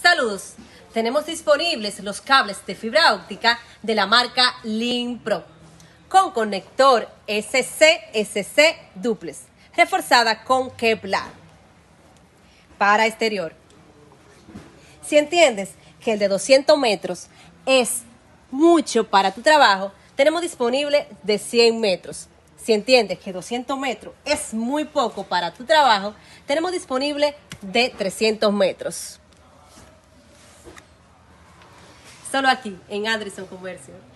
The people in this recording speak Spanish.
Saludos. Tenemos disponibles los cables de fibra óptica de la marca Limpro con conector SC duplex, reforzada con Kevlar para exterior. Si entiendes que el de 200 metros es mucho para tu trabajo, tenemos disponible de 100 metros. Si entiendes que 200 metros es muy poco para tu trabajo, tenemos disponible de 300 metros. Solo aquí, en Anderson Comercio.